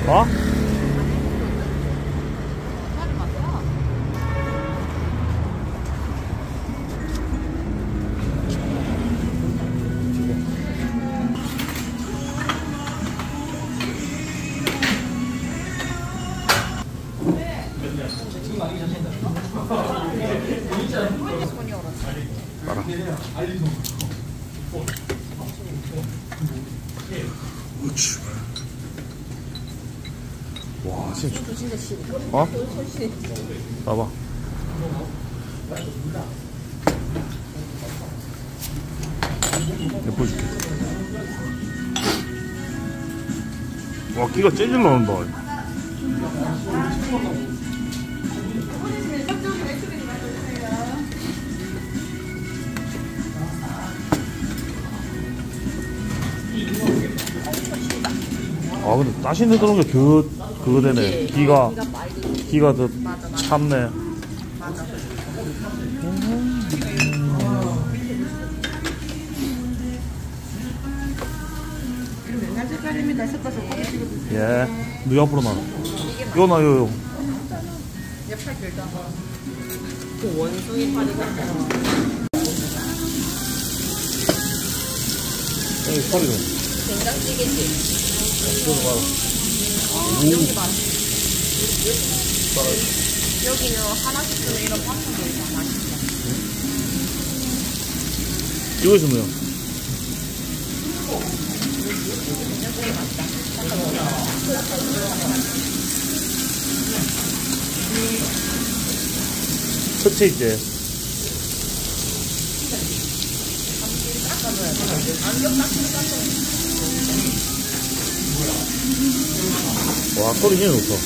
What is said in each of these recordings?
어? 알아. 우치. 와, 진짜. 어? 봐봐. 예뻐줄게. 와, 끼가 째질 나온다. 아, 근데 따신데 들어온 게 그거 되네. 기가 더 참네. 예. 누 앞으로 나. 요 나, 요. 옆팔 길다. 그 원숭이 팔이가. 여기 소리가. 된장찌개지. 이거 봐라. 여기 봐. 여기는 하나씩 주는 이런 반찬도 있어. 맛있다. 이거 있으면. 된장찌개 맛있다. 잠깐 먹어. 첫째 있지. 와, 소리 진짜 좋다.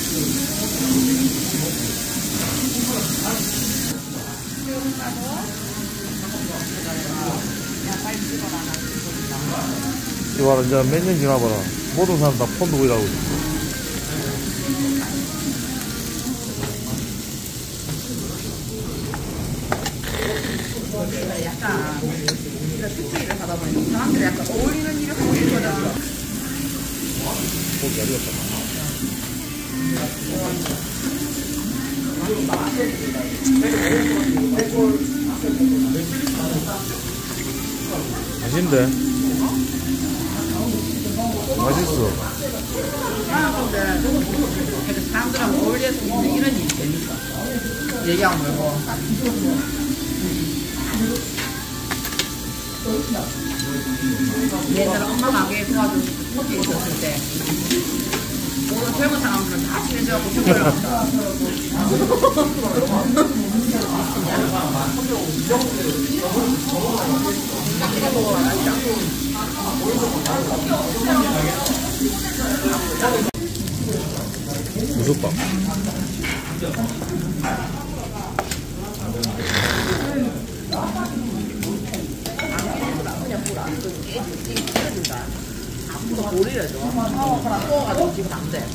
이거 봐라, 이제 몇 년 지나봐라. 모든 사람 다 폰 들고 일하고 있어. 약간 이런 특수일을 하다 보니 사람들이 약간 어울리는 일을 하고 있거든. 고기 잘 익었다. 맛있는데? 맛있어. 나는 근데 사람들하고 어울릴 수 있는 이런 일이 재밌어. 얘기하고 말고. 옛날에 엄마 가게에 도와줘서 커피 있었을 때 오늘 젊은 사람들은 다 친해져갖고 축구를 한다. 이거 먹어봐. 맛있다. 무섭다. 아무도 고리를 줘. 구워가지고 지금 안 돼.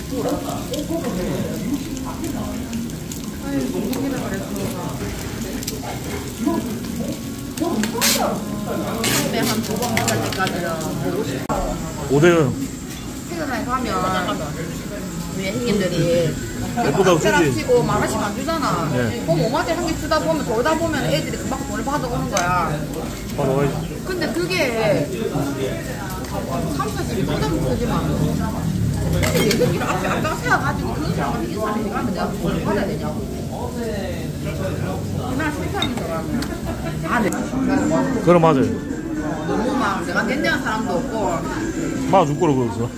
아이고, 고기를 그랬어. 처음에 한 2번 먹을 때까지는 보고 싶어. 5대는 회사에 가면 우리 형님들이 예쁘다고 주지. 치고 만 원씩 안 주잖아. 네. 그럼 5만원짜리 한 개 주다 보면 돌다 보면 애들이 금방 돈을 받아오는 거야. 바로 와야지. 근데 그게 3, 40이 부담스러지만 근데 얘들끼리 앞에 아까 세워가지고 그 사람한테 인사를 해가면 내가 돈을 받아야 되냐고. 그날 실패하면서 아, 네. 그럼 맞아요. 너무 막 내가 낸다는 사람도 없고 막줄 거라고 그랬어.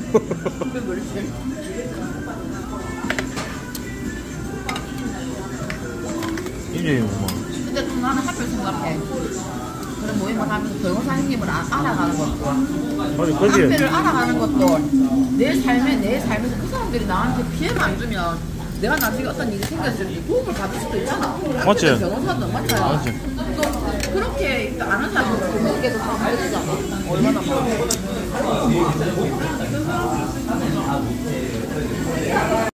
인정이 뭐. 근데 또 나는 하필 생각해. 그런 모임을 하면서 변호사 형님을 알아가는 것도 맞아, 그지? 앞에를 알아가는 것도 내 삶에서 그 사람들이 나한테 피해를 안 주면 내가 나중에 어떤 일이 생겼을 때 도움을 받을 수도 있잖아. 맞지? 변호사도 맞아요. 맞지? 또 그렇게 아는 사람들 그렇게도 다 알려주잖아. 얼마나 많아.